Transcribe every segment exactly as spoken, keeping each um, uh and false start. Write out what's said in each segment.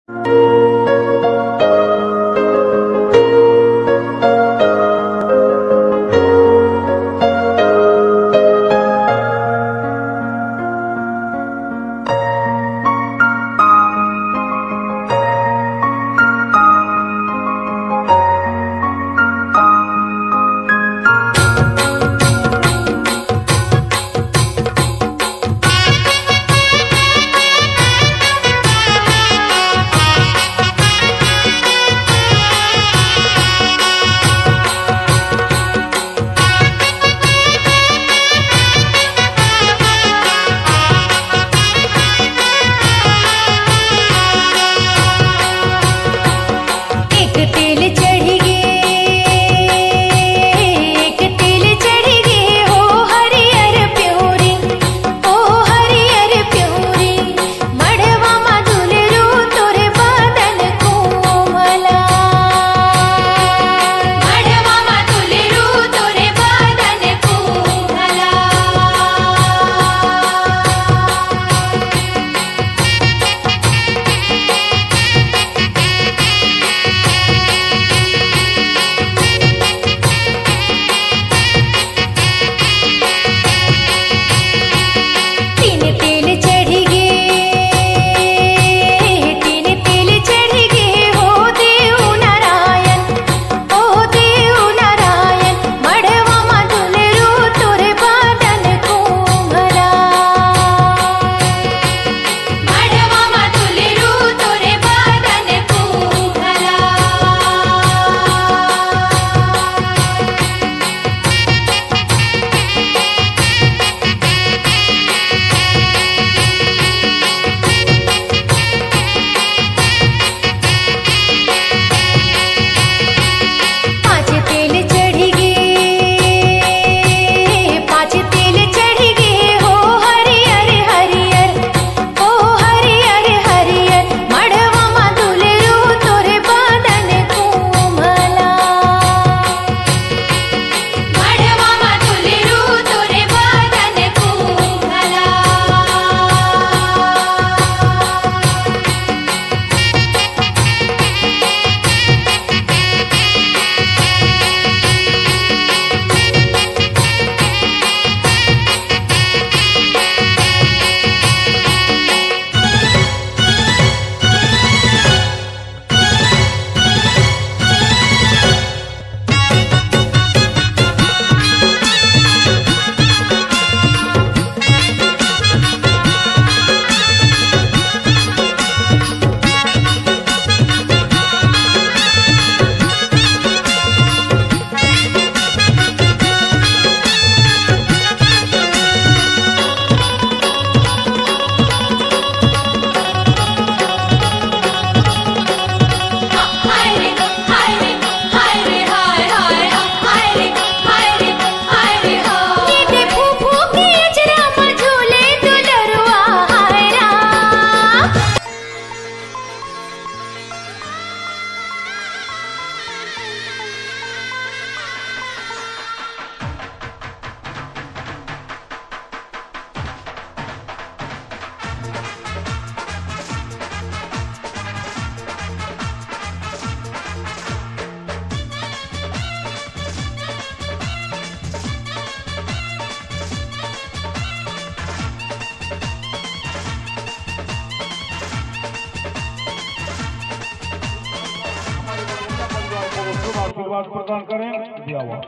आशीर्वाद प्रदान करें। दिया हुआ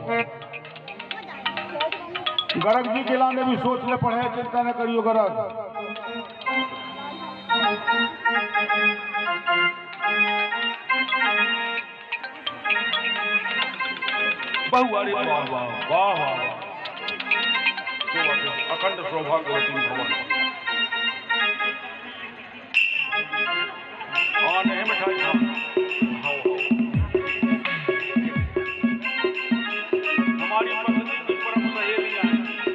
गर्ग जी के लाने भी सोच ले पढ़े, चिंता न करियो गर्ग। बहुवारी वाह वाह वाह वाह अखंड सौभाग्यवती भवन और नहीं मिठाई हमारी पत्नी की परम सहेलियां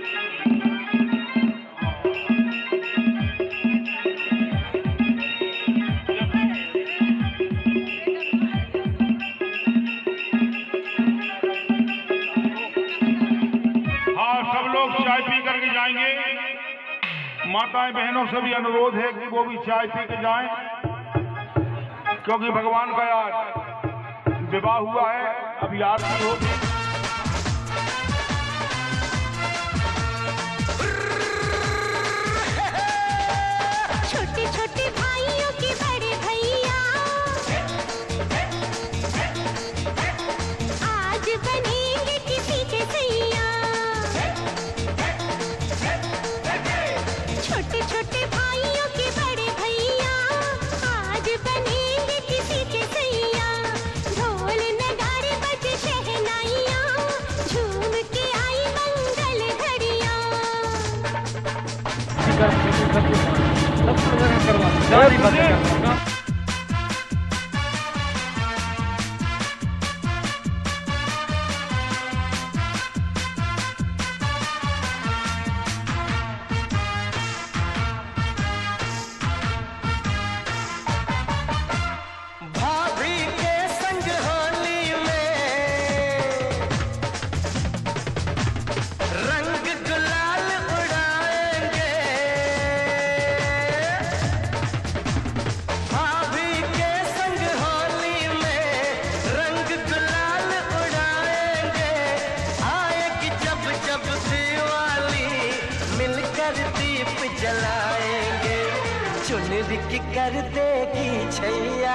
चाय पी करके जाएंगे। माताएं बहनों से भी अनुरोध है कि वो भी चाय पी के जाएं। क्योंकि भगवान का आज विवाह हुआ है। अभी आरती होगी। छोटे छोटे भाइयों के बड़े भैया आज बनेंगे किसी के सैया। छोटे छोटे भाइयों के बड़े भैया आज बनेंगे किसी के सैया। ढोल नगाड़े बजे शहनाइयाँ झूम के आई मंगल घड़ियाँ। भाभी के संग होली में रंग गुलाल उड़ाएंगे। भाभी के संग होली में रंग गुलाल उड़ाएंगे। आएगी जब जब दिवाली मिलकर दीप जलाएंगे। चुनरी की कर देगी छैया,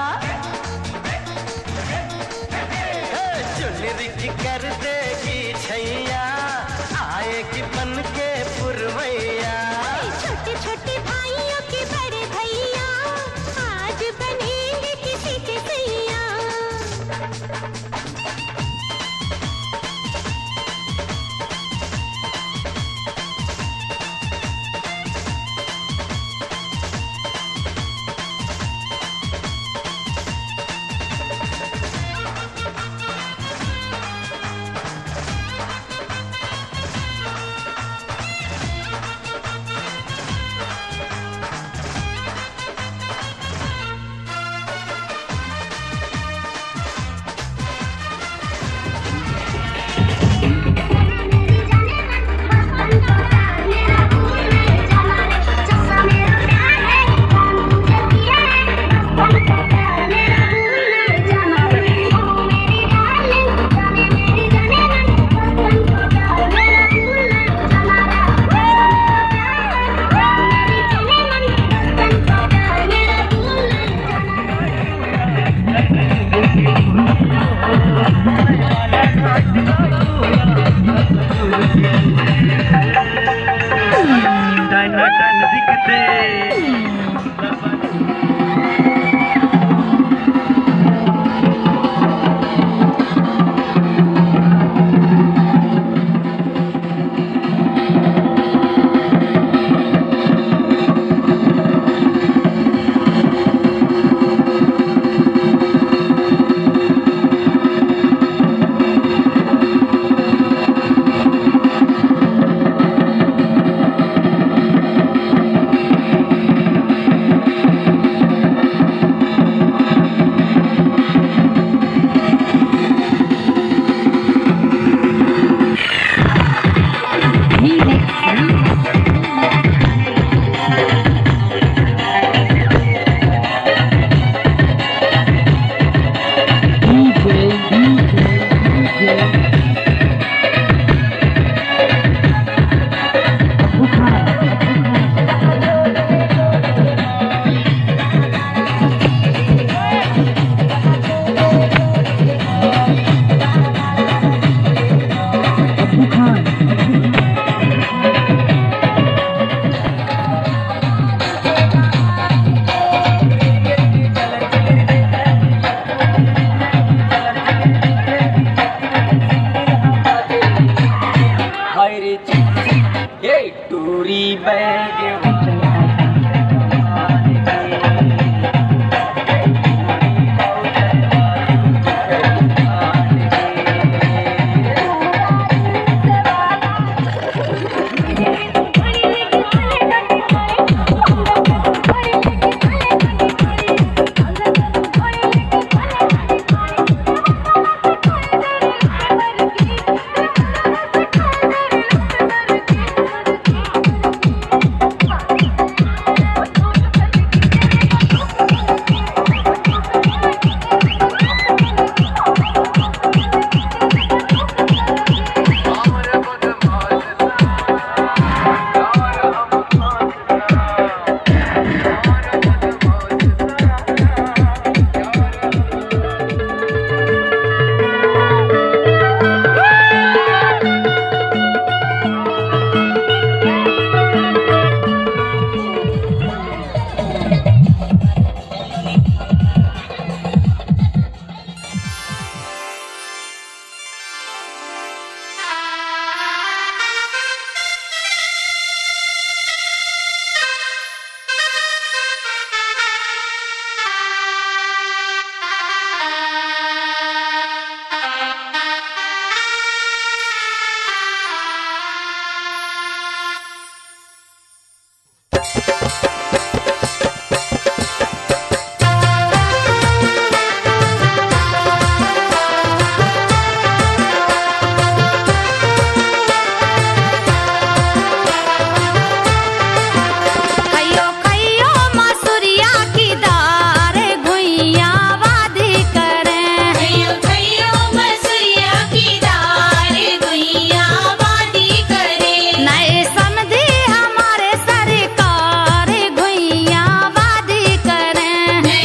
चुनरी की कर देगी छैया। आएगी बन के पुरवैया। छोटे छोटे भाइयों के बड़े भैया आज बनेंगे किसी के सैया।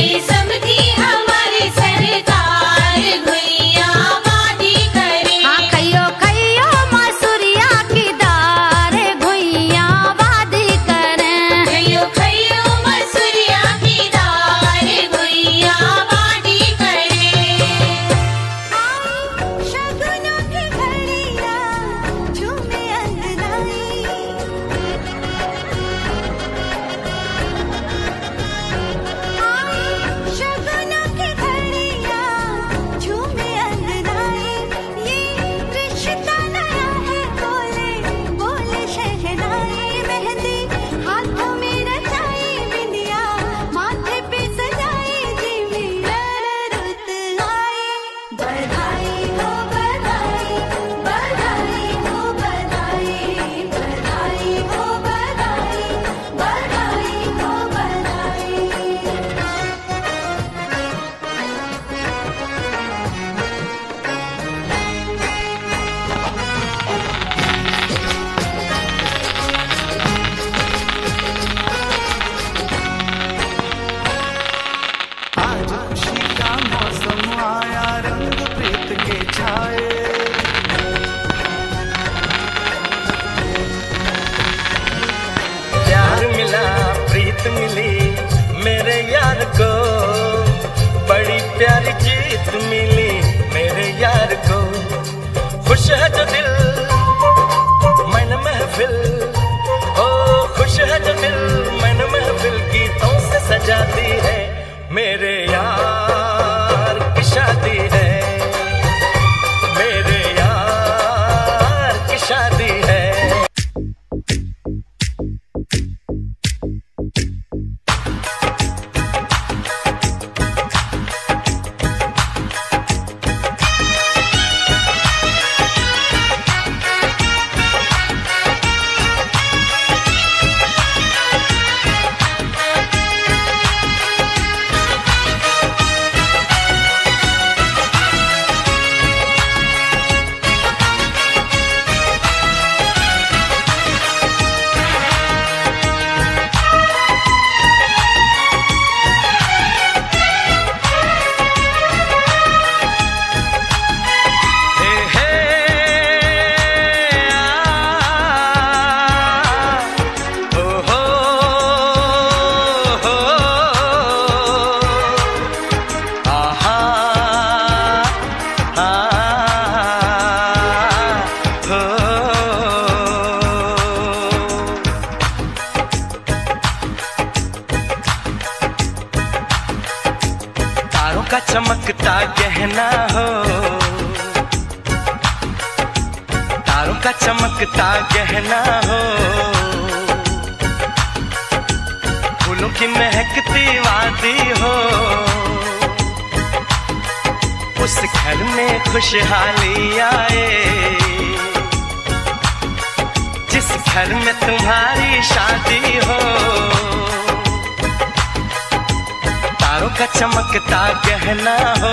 समधी हमारी सरकार भैया वादी करे। हाँ खइयो खइयो मसूरिया की दाल भैया वादी करे। खइयो खइयो मसूरिया की दाल भैया वादी करे। शगुनों की घड़ियाँ झूमे अंगनाई। शगुनों की घड़ियाँ झूमे अंगनाई। ये रिश्ता नया है बोले बोले शहनाई। मेहंदी हाथों में रचाई बिंदिया माथे पे सजाई जी मेरा रुत आई। बधाई हो बधाई बधाई हो बधाई बधाई हो बधाई बधाई हो बधाई। आज खुशी का मौसम आया रंग प्रीत के छाए। प्यार मिला प्रीत मिली मेरे यार को, बड़ी प्यारी जीत मिली मेरे यार को। खुश है जो दिल मन महफिल, ओ खुश है जो दिल मन महफिल गीतों से सजाती है। मेरे यार की शादी है, मेरे यार की शादी है। हे हे आ, ओ हो हो आहा आ हो। तारों का चमकता गहना हो, तारों का चमकता गहना हो। फूलों की महकती वादी हो, उस घर में खुशहाली आए जिस घर में तुम्हारी शादी हो। तारों का चमकता गहना हो,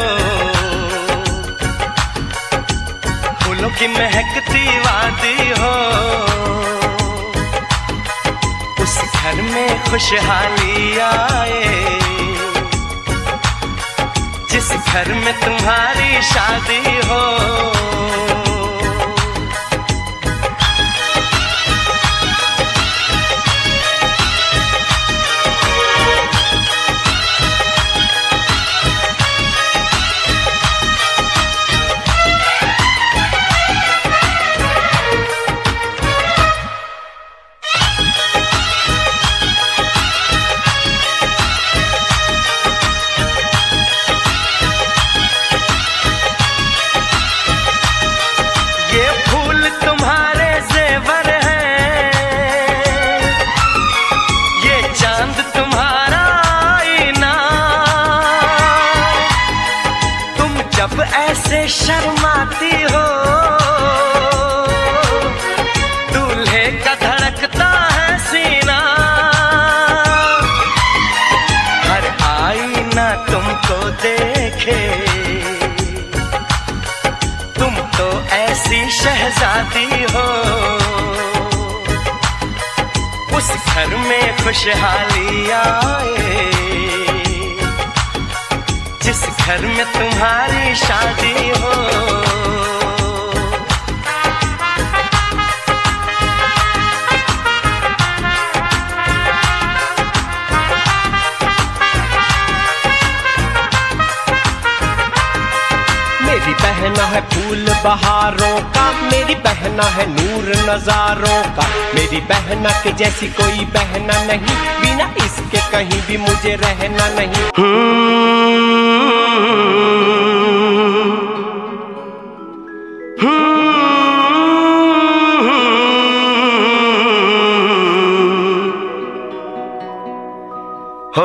फूलों की महकती वादी हो, उस घर में खुशहाली आए जिस घर में तुम्हारी शादी हो। ये फूल तुम्हारे जेवर हैं, ये चांद तुम्हारा आईना। तुम जब ऐसे शर्माती हो, दूल्हे का धड़कता है सीना। हर आईना तुमको देखे, तुम तो ऐसी शहजादी हो। उस घर में खुशहाली आए घर में तुम्हारी शादी हो। मेरी बहना है फूल बहारों का, मेरी बहना है नूर नजारों का, मेरी बहना के जैसी कोई बहना नहीं, बिना इसके कहीं भी मुझे रहना नहीं। हो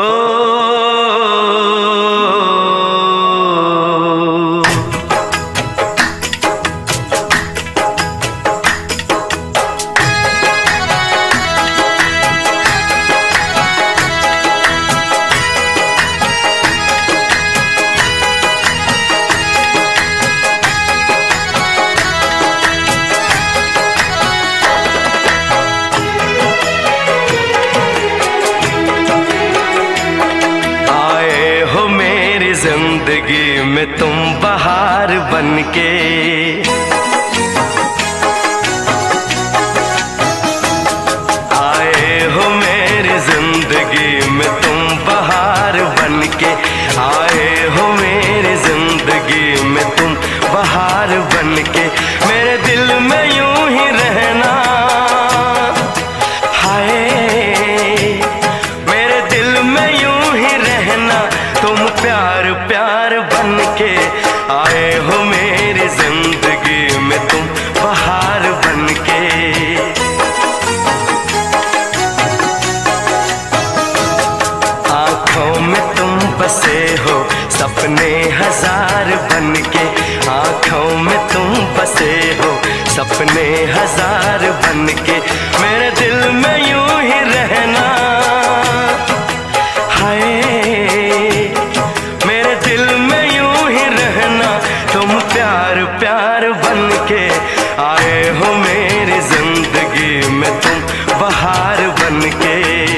जिंदगी में तुम बहार बनके, आए हो मेरी जिंदगी में तुम बहार बनके, आए हो मेरी जिंदगी में तुम बहार बनके, मेरे दिल में यूं ही रहना, हाय मेरे दिल में यूं ही रहना, तुम प्यार प्यार बनके, आए हो मेरी जिंदगी में तुम बहार बनके। आँखों में तुम बसे हो सपने हजार बनके, आँखों में तुम बसे हो सपने हजार बनके, मेरे दिल में यूं ही रहना, हाय मेरे दिल में यूं ही रहना, तुम प्यार प्यार बनके, आए हो मेरी जिंदगी में तुम बहार बनके।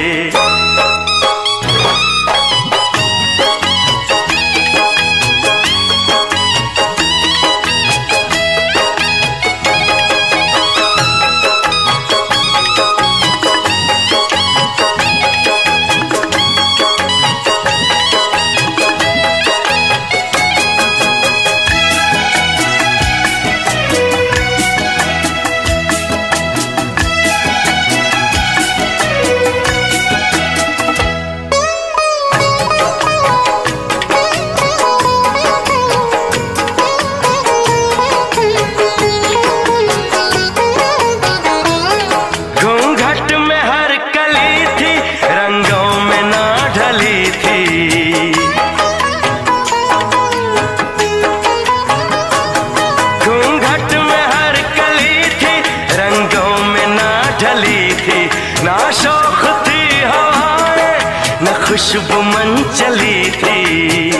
खुशबू मन चली थी,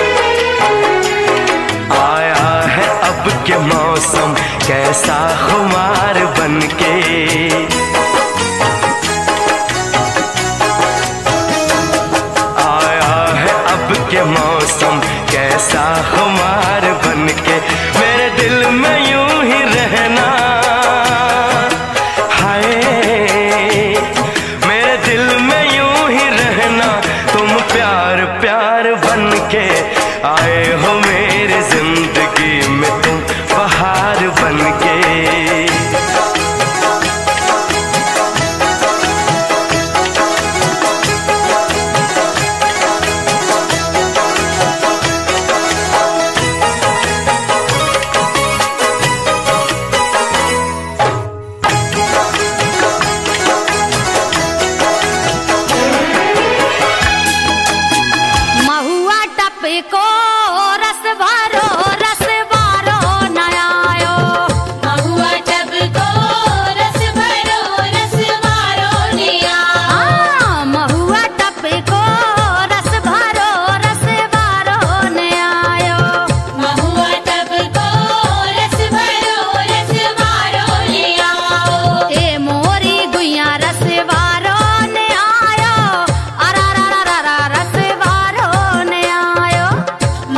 आया है अब के मौसम कैसा खुमार बनके, आया है अब के मौसम कैसा खुमार बनके, मेरे दिल में यूं ही रहना, हाय मेरे दिल में यूं ही रहना, तुम प्यार प्यार बनके, आए हो मेरी जिंदगी में तुम बहार बनके। को रस भरो रस भरो नया आयो, महुआ टब को रस भरो रस भरो नया, हाँ महुआ टब को रस भरो रस भरो नया आयो, महुआ टब को रस भरो रस भरो नया, ए मोरी गुइया रस भरो नया आयो, अरा रा रा रा रस भरो नया आयो,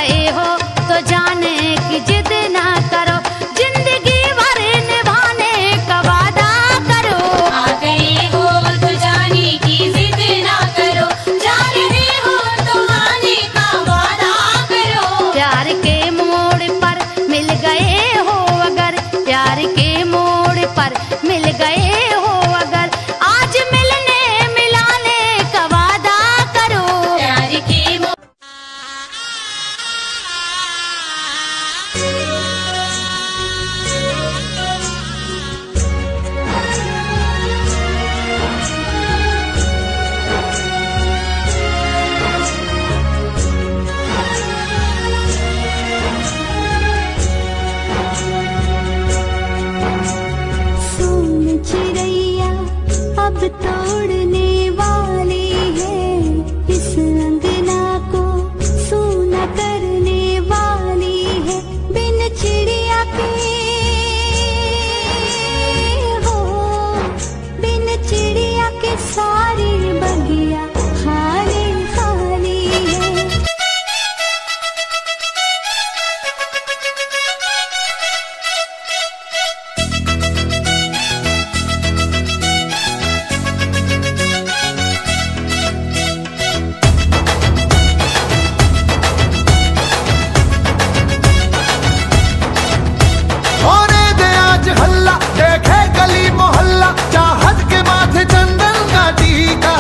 गए हो तो जाने की जिद ना करो, जिंदगी भर निभाने का वादा करो। आ गए हो तो जाने की जिद ना करो, जा रहे हो तो आने का वादा करो। प्यार के मोड़ पर मिल गए हो अगर, प्यार के मोड़ पर मिल गए हो अगर, आज मिलने मिलाने का वादा करो। प्यार के मोड़ सोन चिड़ैया अब तोड़ने वाली है, इस अंगना को सूना करने वाली है। बिन चिड़िया के हो, बिन चिड़िया के सारे बगिया खाली खाली है। होने दे आज हल्ला, देखे गली मोहल्ला, चाहत के माथे चंदन का टीका।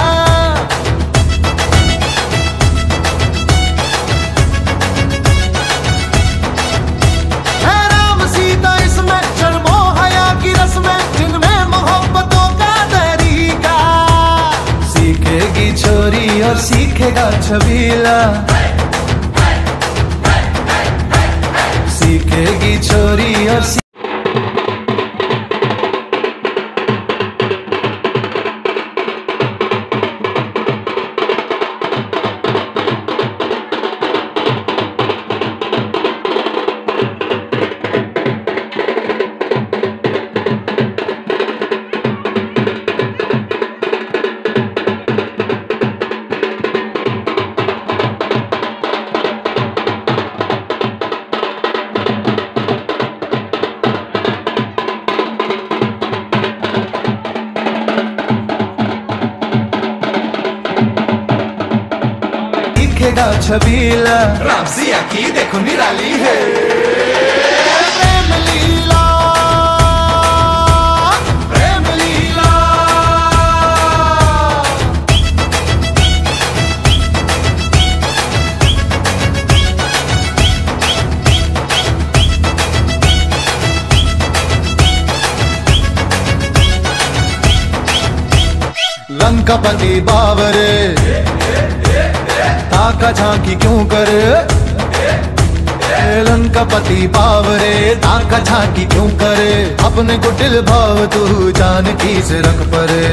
है राम सीता इसमें, शर्मो हया की रस्में, जिनमें मोहब्बतों का तरीका। सीखेगी छोरी और सीखेगा छबीला, सीखेगी छोरी और सी... सीखेगा छबीला। रामसिया की देखो निराली है प्रेम लीला, प्रेम लीला। लंकापति बाबरे ताका झांकी क्यों करे, लंकापति बावरे ताका झांकी क्यों करे। अपने को दिल भाव तू जानकी से रख परे।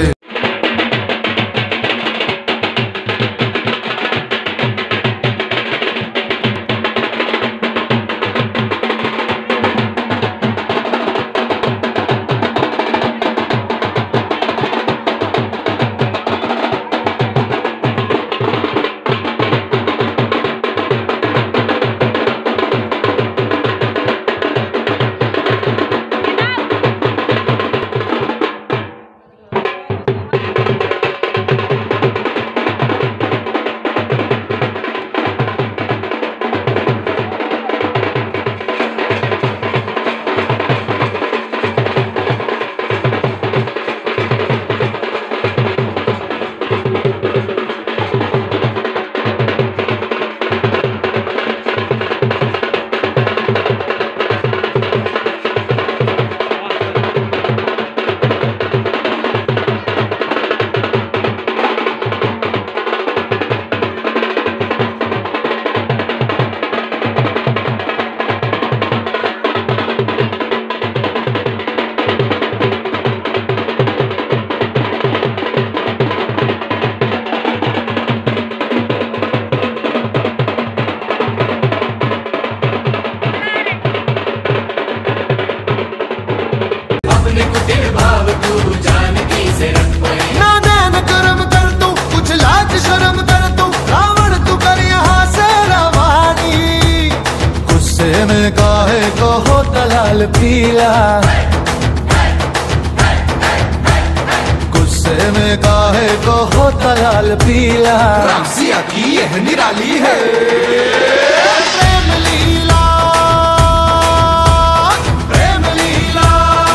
में काहे को होता लाल पीला, गुस्से में काहे को होता लाल पीला। रामसिया की यह निराली है प्रेम लीला, प्रेम लीला।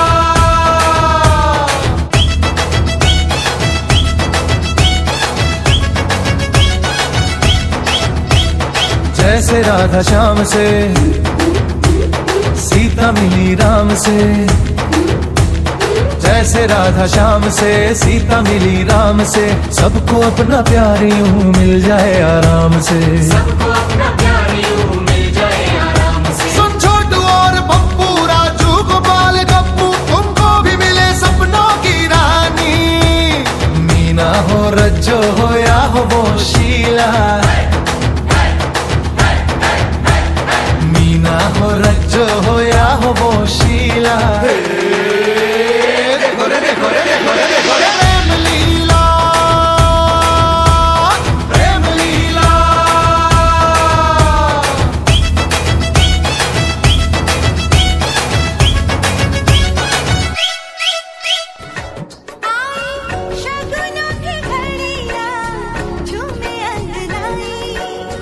जैसे राधा श्याम से सीता मिली राम से, जैसे राधा श्याम से सीता मिली राम से, सबको अपना प्यार यूं मिल जाए आराम से, सबको अपना प्यार यूं मिल जाए आराम से। सुन छोटू और पप्पू, राजू गोपाल गप्पू, तुमको भी मिले सपनों की रानी। मीना हो रज्जो हो या हो वो शीला, मीना हो रज्जो हो या हो वो शीला। प्रेम लीला, प्रेम लीला। शगुनों की घड़ियां झूमे अंगनाई,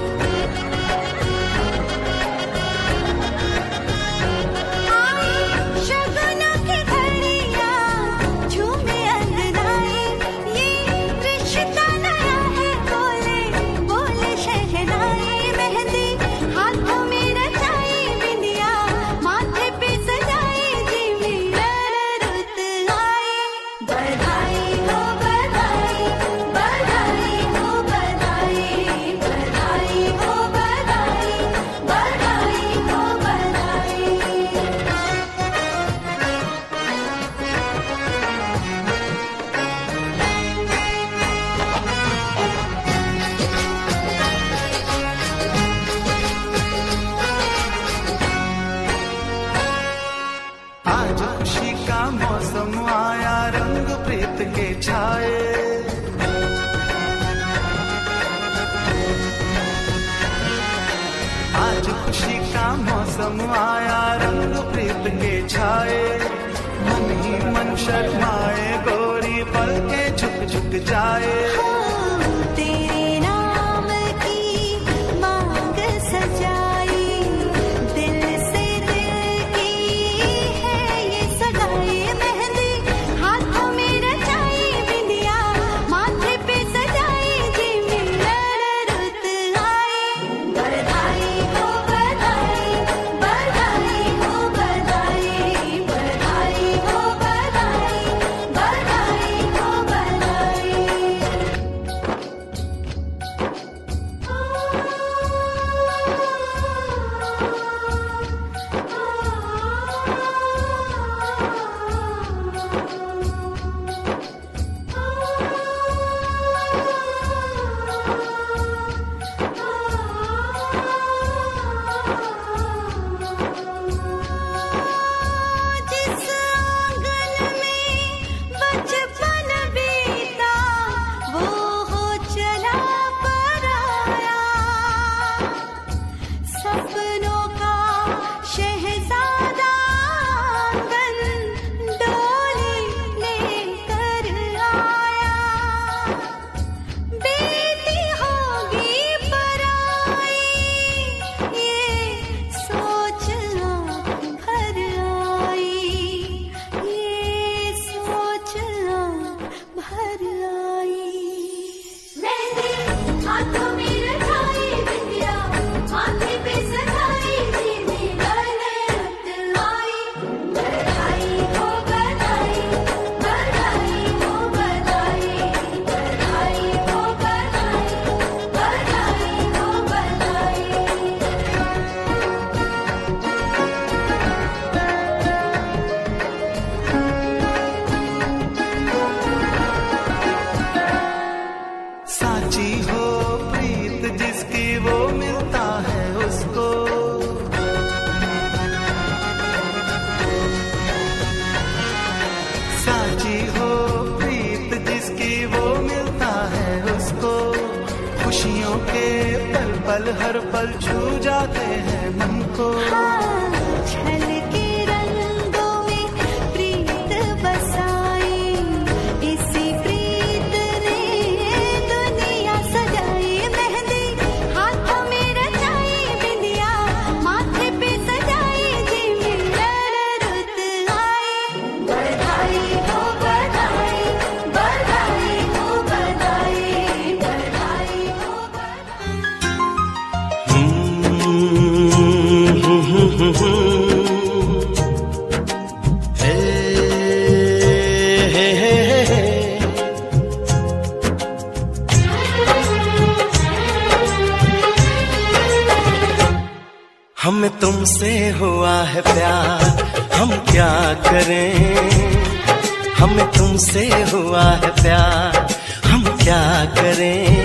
शगुनों की घड़ियां झूमे अंगनाई। ये रिश्ता नया है, बोले बोले शहनाई। मेहंदी हाथों में रचाई, बिंदिया माथे पे सजाई, जी मेरा रुत आई। बधाई हो बधाई, बधाई हो बधाई, बधाई हो बधाई, बधाई हो बधाई। आज खुशी का मौसम आया, रंग प्रीत के छाए। आज खुशी का मौसम आया, रंग प्रीत के छाए। मन ही मन शर्माए, गोरी पल के झुक झुक जाए। तेरे नाम की मांग सजाई, दिल से दिल की है ये सगाई। मेहंदी हाथों में रचाई, बिंदिया माथे पे सजाई, जी मेरा रुत आई। बधाई हो बधाई, बधाई हो बधाई, बधाई हो बधाई, बधाई हो बधाई। जिस आंगन में बचपन बीता, वो हो चला पराया। सपनों का शहजादा आंगन डोली लेकर आया। बेटी होगी पराई, ये सोच आँख भर आई, ये सोच आँख भर आई। मेहंदी हाथों में रचाई, बिंदिया माथे पे सजाई, जी मेरा रुत आई। बधाई हो बधाई, बधाई हो बधाई, बधाई हो बधाई, बधाई हो बधाई। साची हो प्रीत जिसकी, वो मिलता है उसको। साची हो प्रीत जिसकी, वो मिलता है उसको। खुशियों के पल पल हर पल छू जाते हैं मन को। हमें तुमसे हुआ है प्यार, हम क्या करें। हमें तुमसे हुआ है प्यार, हम क्या करें।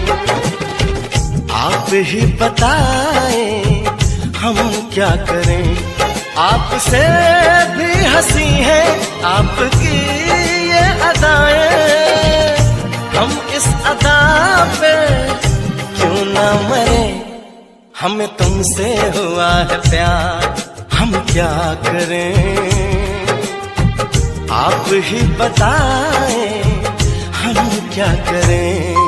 आप ही बताएं हम क्या करें। आपसे भी हंसी है आपकी ये अदाएं, हम इस अदा पे क्यों ना मरे। हमें तुमसे हुआ है प्यार, हम क्या करें। आप ही बताएं हम क्या करें।